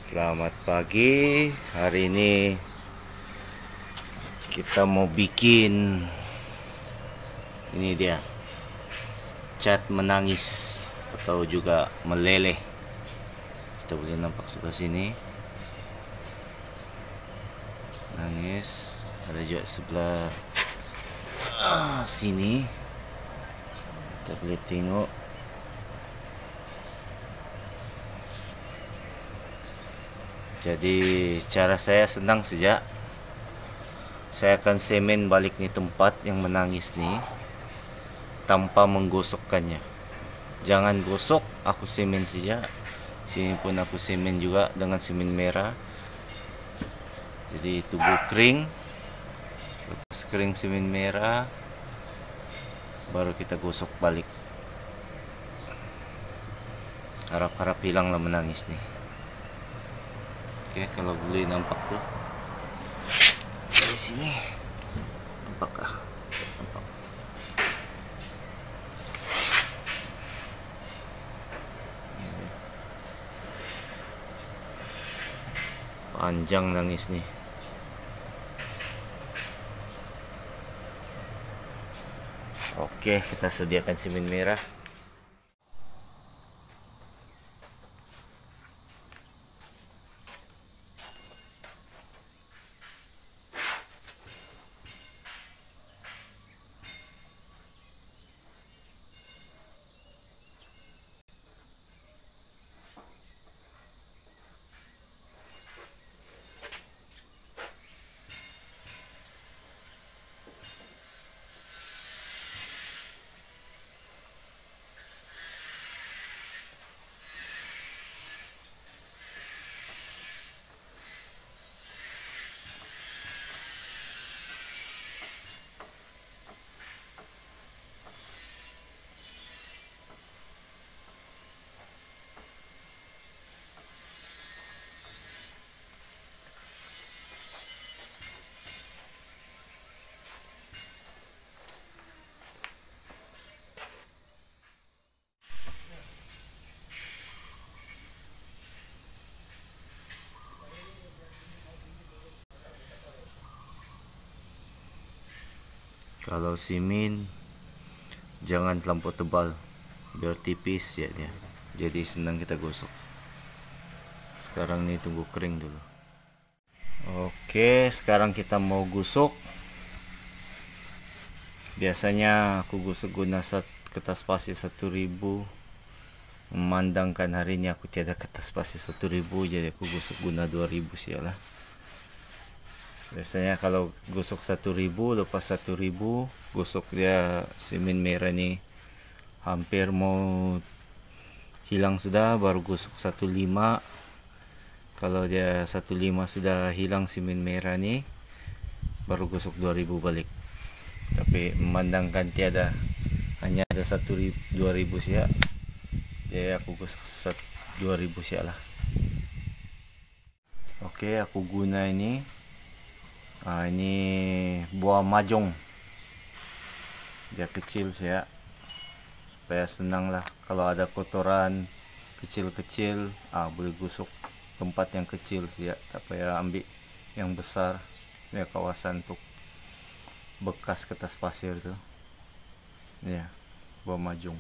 Selamat pagi. Hari ini kita mau bikin ini dia, cat menangis atau juga meleleh. Kita boleh nampak sebelah sini. Nangis. Ada juga sebelah sini. Kita boleh tengok. Jadi cara saya senang saja. Saya akan semen balik ni tempat yang menangis ni tanpa menggosokkannya. Jangan gosok, aku semen saja. Sini pun aku semen juga dengan semen merah. Jadi tunggu kering. Lepas kering semen merah, baru kita gosok balik. Harap-harap hilanglah menangis nih. Oke, kalau boleh nampak tuh dari sini, nampakkah? Nampak. Panjang nangis nih. Oke, kita sediakan semen merah. Kalau semen jangan terlampau tebal, biar tipis ya dia. Jadi senang kita gosok. Sekarang nih tunggu kering dulu. Oke, sekarang kita mau gosok. Biasanya aku gosok guna kertas pasir 1000. Memandangkan hari ini aku tiada kertas pasir 1000, jadi aku gosok guna 2000 sialah. Biasanya kalau gosok 1000, lepas 1000 gosok dia semen merah ni hampir mau hilang sudah, baru gosok 15. Kalau dia 15 sudah hilang semen merah ni, baru gosok 2000 balik. Tapi memandangkan tiada, hanya ada 2000 saja, jadi aku gosok 2000 saja lah. Oke, aku guna ini. Ini buah mahjong. Dia kecil ya, supaya senang lah. Kalau ada kotoran kecil-kecil, boleh gosok tempat yang kecil ya. Tak payah ambil yang besar. Ya, kawasan untuk bekas kertas pasir tu. Ya, buah mahjong.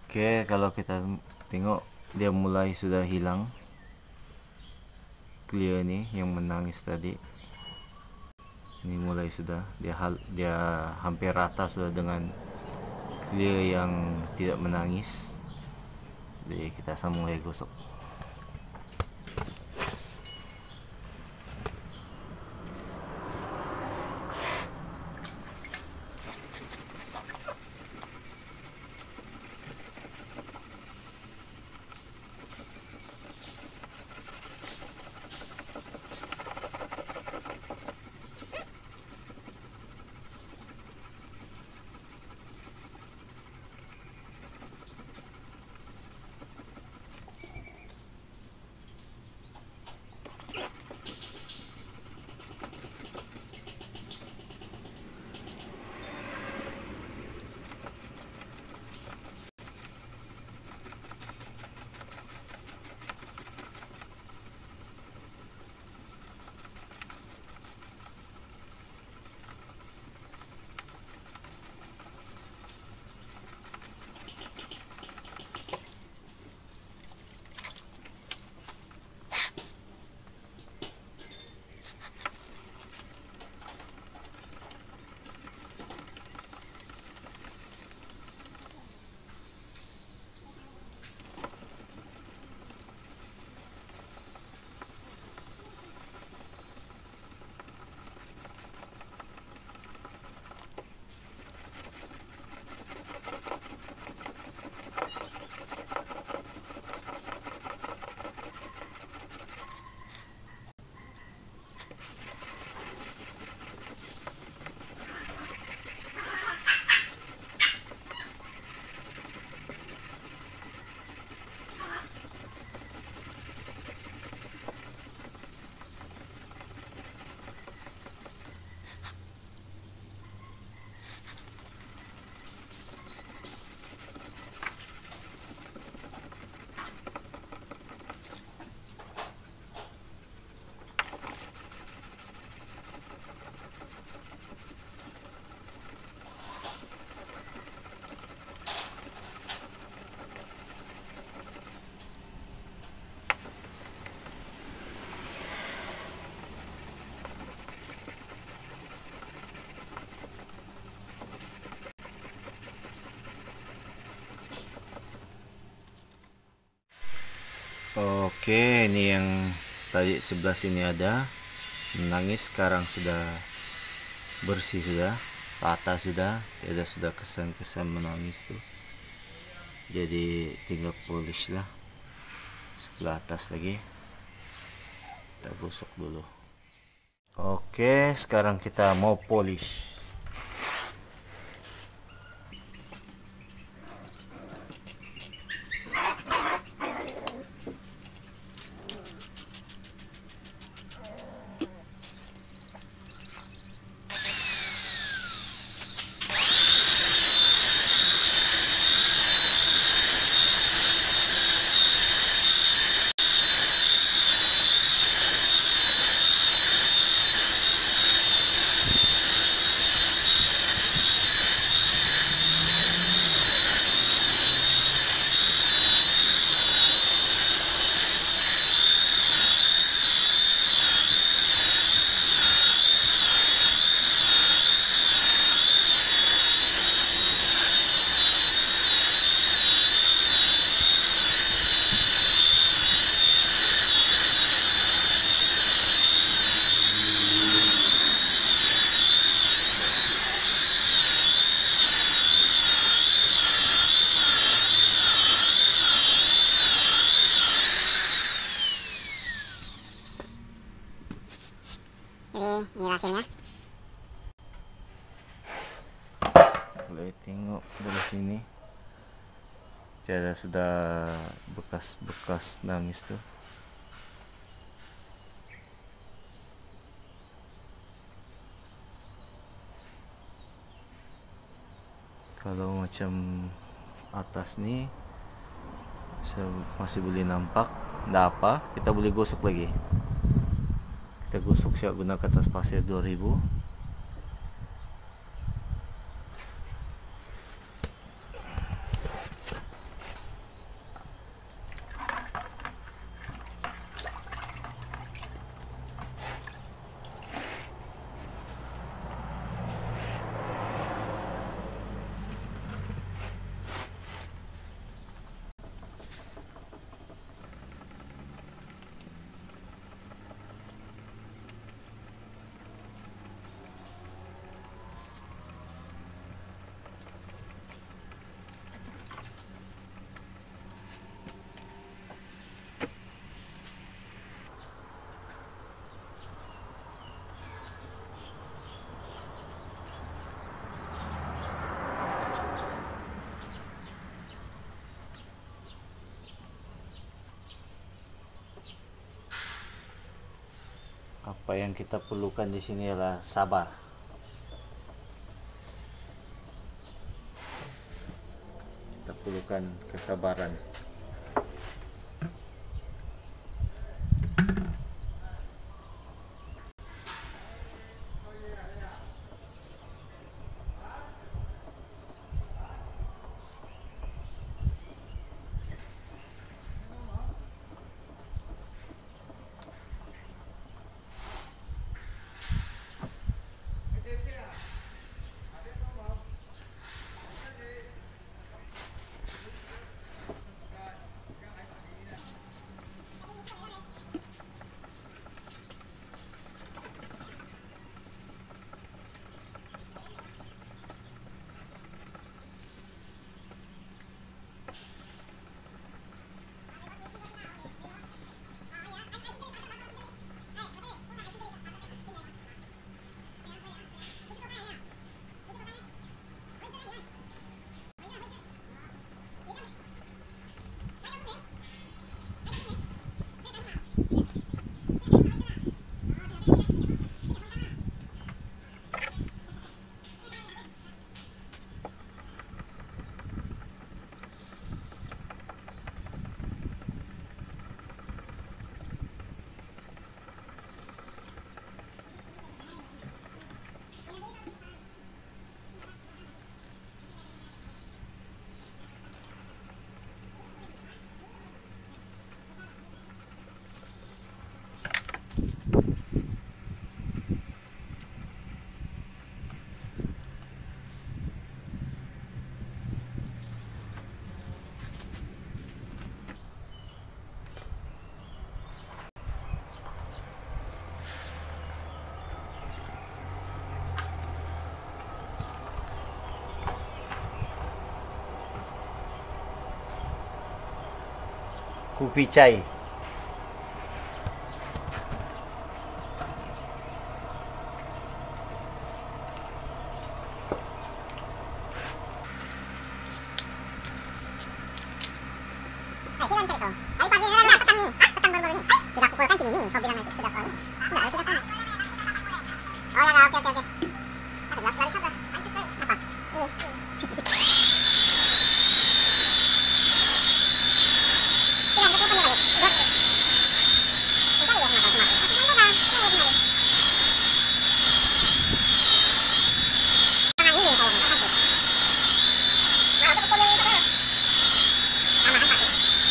Oke, kalau kita tengok dia mulai sudah hilang clear nih yang menangis tadi. Ini mulai sudah dia hampir rata sudah dengan clear yang tidak menangis. Jadi kita sambung lagi gosok. Oke, ini yang tadi sebelah sini ada menangis, sekarang sudah bersih, sudah rata, sudah tidak sudah kesan-kesan menangis tuh. Jadi tinggal polish lah sebelah atas lagi, kita gosok dulu. Oke, sekarang kita mau polish. Jadi ini hasilnya. Boleh tengok dari sini, tiada sudah bekas-bekas nangis tuh. Kalau macam atas nih masih boleh nampak, nggak apa, kita boleh gosok lagi. Kita gosok siap guna kertas pasir 2000. Apa yang kita perlukan di sini adalah sabar. Kita perlukan kesabaran. Kopi chai. Ay, pagi na lang, petang ni. Petang baru-baru ni. Sudah kumpulkan sini nih, kau bilang nanti sudah tahu. Enggak, sudah panas. Oh ya, oke. Ada gelas lari sabra. Apa? Ini. Silang ke depan balik. Udah. Kita lihat makan kemarin. Tangan ini kalau nggak sakit. Nah, untuk kulit itu. Tambahan sakit.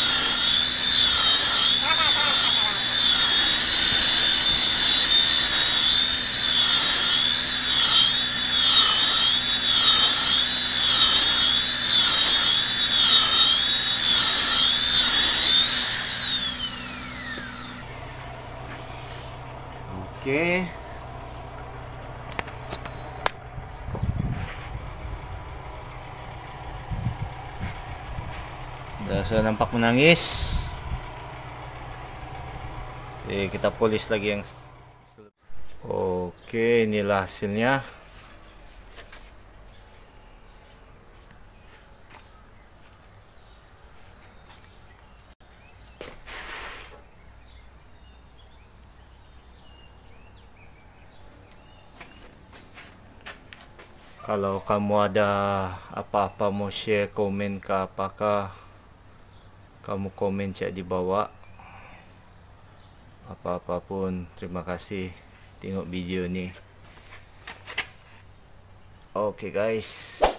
Oke. Udah saya nampak menangis. Oke, kita polis lagi yang. Oke, inilah hasilnya. Kalau kamu ada apa-apa mau share, komen ke apakah, kamu komen cek di bawah. Apa-apa pun, terima kasih tengok video ni. Oke guys.